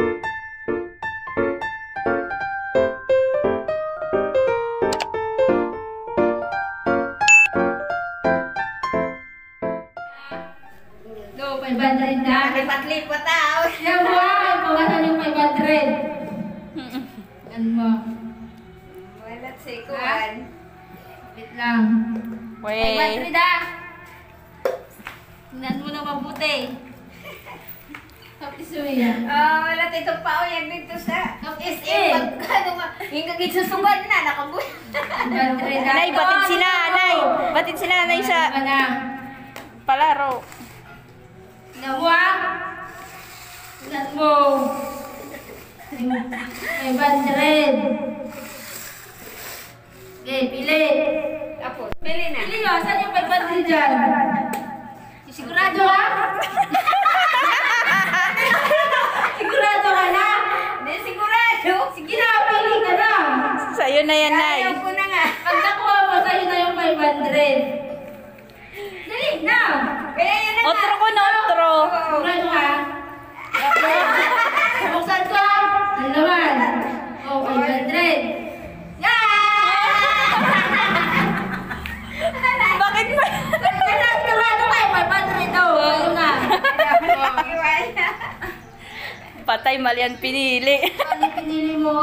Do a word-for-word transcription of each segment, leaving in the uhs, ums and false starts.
five hundred na. Lipat-lipat tao. Yan mo, pangalan yung five hundred. Yan mo. Walat si Kuan. Wait lang. Wait. five hundred ah. Tingnan mo na mabuti. Tapos mo yan. Ah, wala ito pa o yan dito sa Tapos S eh. M. Ano nga, yung kagitsusugan na, nakabuhay. Nay, batid si nanay. Batid si nanay sa palaro. Tingnan mo ah. Tingnan mo. five hundred. Okay, pili. Tapos, pili na. Pili nyo, saan yung five hundred dyan? Sigurado ka? Sigurado ka na? Hindi, sigurado. Sige na, pili ka na. Sa'yo na yan, nay. Ayaw ko na nga. Pag nakuha mo, sa'yo na yung five hundred. Dali na. Kaya yun na nga. Otro ko na, otro. Sigurado ka? Buksan ko. Ano naman? Oh, five hundred. Bakit ba? Sigurado ka, five hundred daw. Ayun na. Patay, mali ang pinili. Ano pinili mo?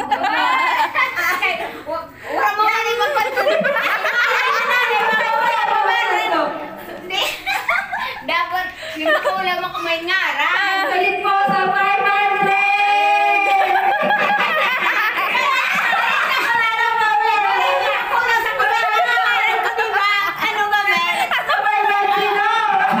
Huwag mo nga magpatuloy. Hindi. Dapat yung kulang ako may ngarang. Balik mo sa five hundred! Kulang sa kulang na ngarang ko, diba? Ano ba, Mel? Sa five hundred daw!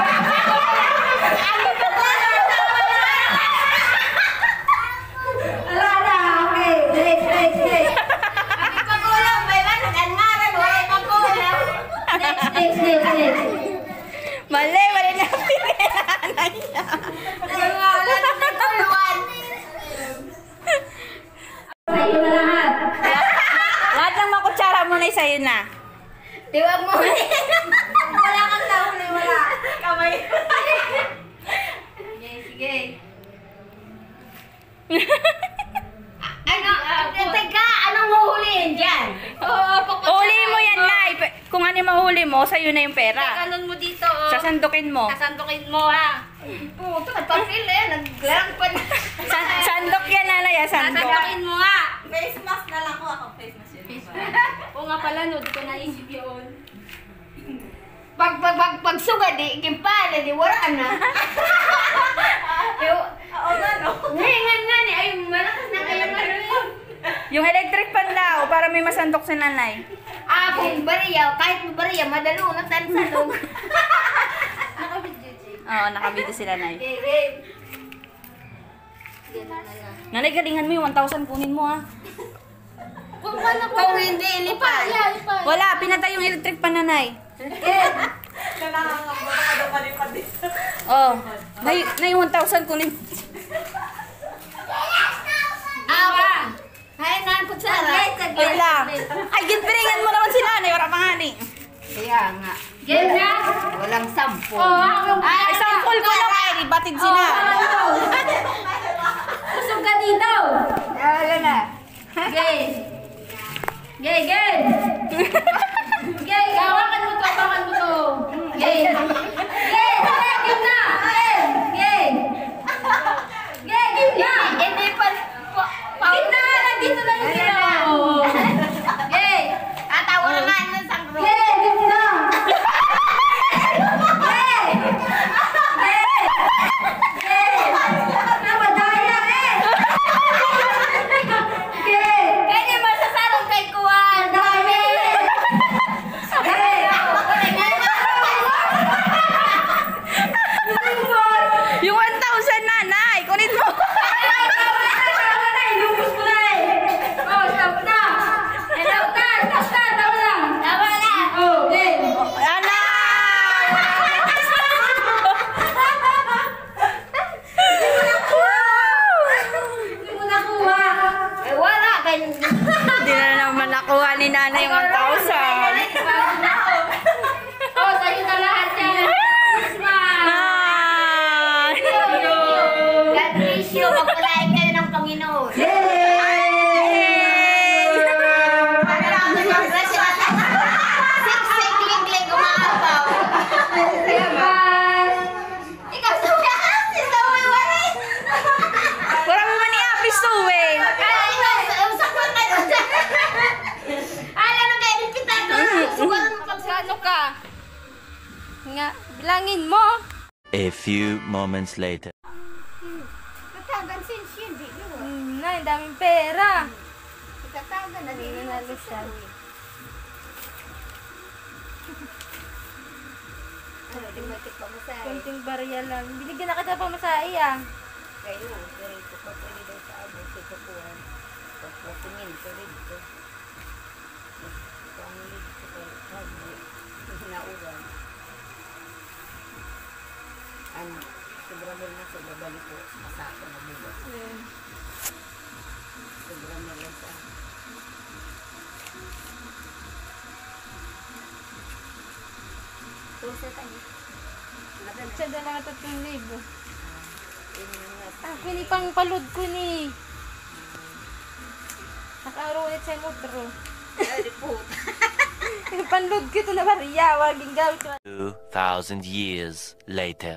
Wala na, okay. Next, next, next. Ang pagkulang, may man, ang ngarang, wala pagkulang. Next, next, next, next. Mali, mali na ang pinili nanay niya. Ang wala na nagtuluan. Sa'yo na lahat. Lahat ng makutsara mo na sa'yo na. Diwag mo huli. Wala kang nahuli, wala. Kamay. Sige, sige. Ano? Teka, anong huhulihin dyan? Oo, Ulihin mo yan, nay. Pe- Kung ano yung mahuli mo, sa'yo na yung pera. Kanon mo dito, oh. Sasandukin mo. Sasandukin mo, ha? Oo, ito, nagpapil eh. Naglarang pa na. San- sandok yan, nanay. ah, Sandok. Sasandukin mo, ha? Face mask na lang ko. Ako face mask yun. Oo nga pala, no. Di ko naisip yun. Pag, pag, pag, pag suga, di, kimpala, di, wala na. Oo nga, no? Ngayon nga ni, ay, malakas na kayo nga yun. Yung electric pan daw, para may masandok sa nanay. Ah, kung bariya, kahit bariya, madalo, nagtansalog. Nakabidyo, Jake. Oo, nakabito sila, nay. Okay, game. Nanay, galingan mo yung one thousand kunin mo, ha. Kung ano ko. Kung hindi, ilipan. Yeah, ipay. Wala, pinatay yung electric pan, nanay. Oh, nay, nay, one thousand kunin. Ah, hay nan po sa Wait lang. Ay, ginpiringan mo naman si nanay, wala pa nga ni. Kaya nga, Game na. walang sampo. Oo, ako. Ay, sample ko lang ay, batid sila. Kusog ka dito. Wala na. Game. Game, game. Game, hawakan mo to, hawakan mo to. Game. Game, game, game na. Game, game. Game, game na. Hindi pa, pa, Game na, nandito na yung sila. Oo. Game. tatawa na nga nun sa group. Game, game na. Game. Game. Game. Namadaya eh. Game. Kaya masasarong kay Kuwan. Dami. Game. Yung one thousand nanay, kunin mo. Ana! Eh, wala. Ganyan. Hindi na naman nakuha ni nanay yung one thousand. Ah! God bless you. Magpalain ka Panginoon. Yay! Para lang ako nag-congratulate. Siksik, ling-ling, umahabaw. Ikaw, sumiyakas. Suwi, wari. Wala mo man i-apis to eh. Kaya ikaw, usapon ka doon. Alam mo kayo, nipitan ko. Suwalan mo pag Ano ka? Nga, bilangin mo. A few moments later. Katagan sin siya, di yun. Hmm, na, ang daming pera. Katagan na din. Nanalo siya. Ano, di mo ito pamasahe. Konting barya lang. Binigyan na kita pamasahe ah. Kayo, pero ito pa pwede daw sa abo. Ito pa po. Pagpatingin ko rin ito. Ito ang ulit ko kayo. Ito hinauwan. Ano, sobra mo na sa babalik ko. Masako na buwan. Sobra mo lang sa Tulsa tayo. Siya dala nga tatlong libo. Ini nga. Ah, kuni pang palud ko ni. Nakaroon sa mutro. Ay, puta. Panlud ko ito na bariya. Waging gawin ko. Two thousand years later.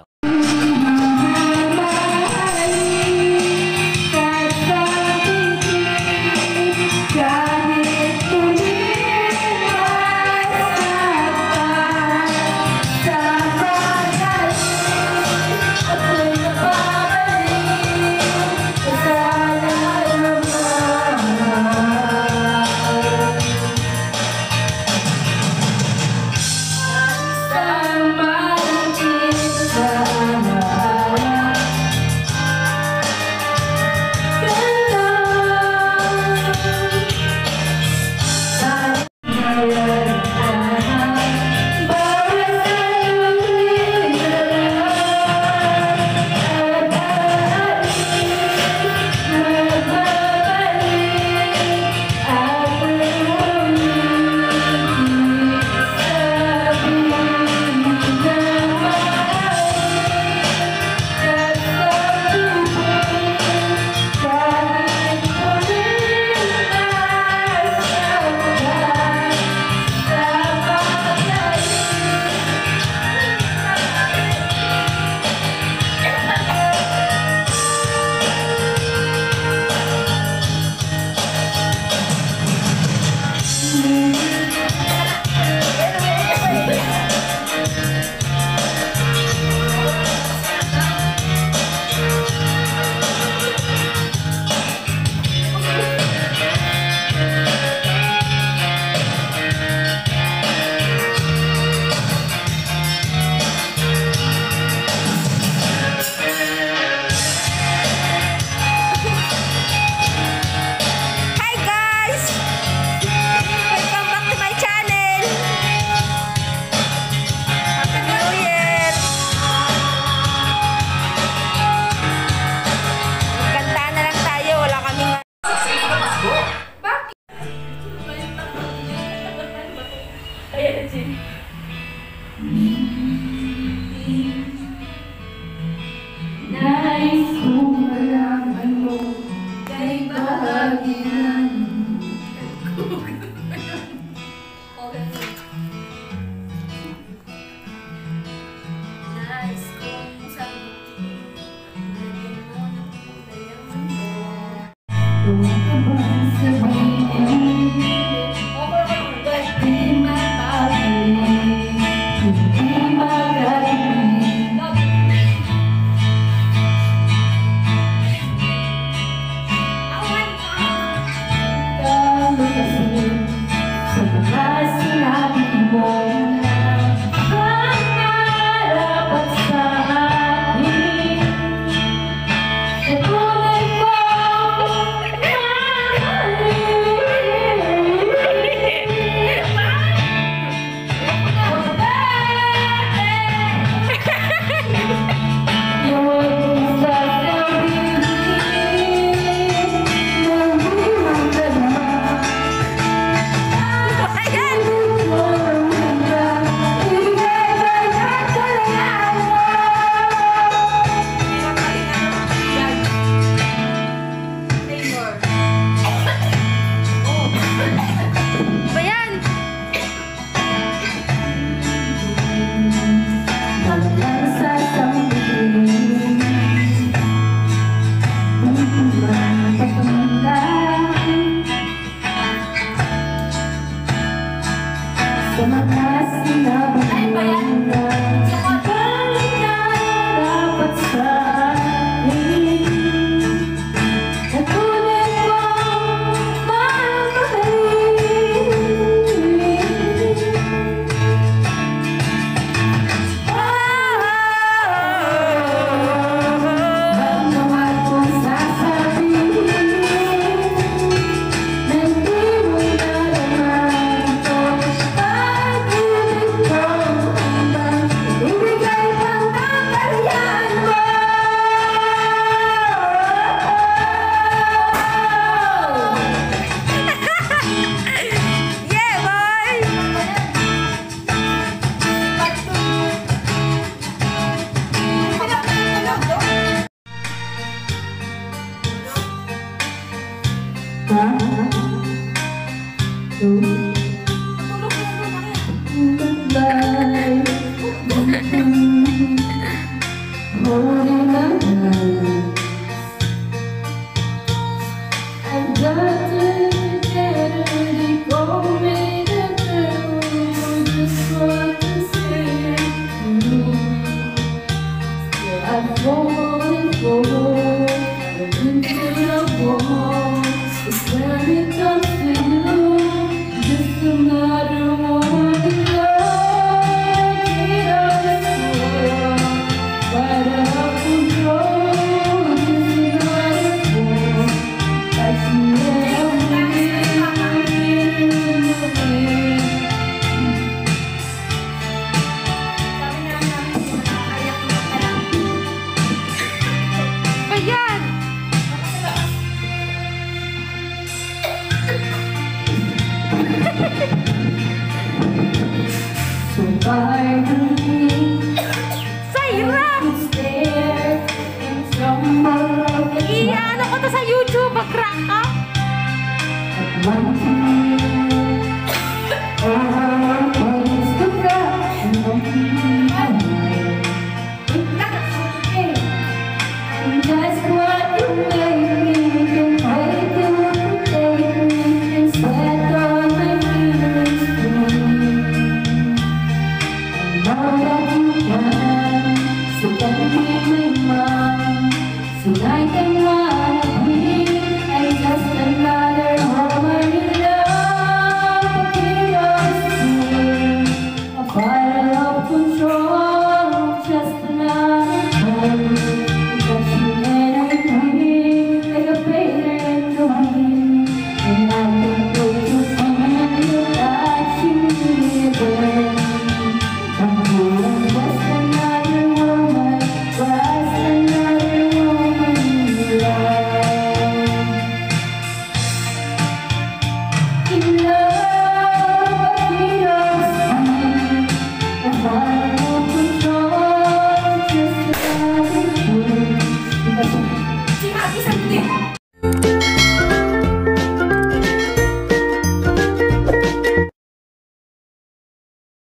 Ito Ayun ba yan? Sukot. Iya, ano ko to sa YouTube? Mag-crack ka?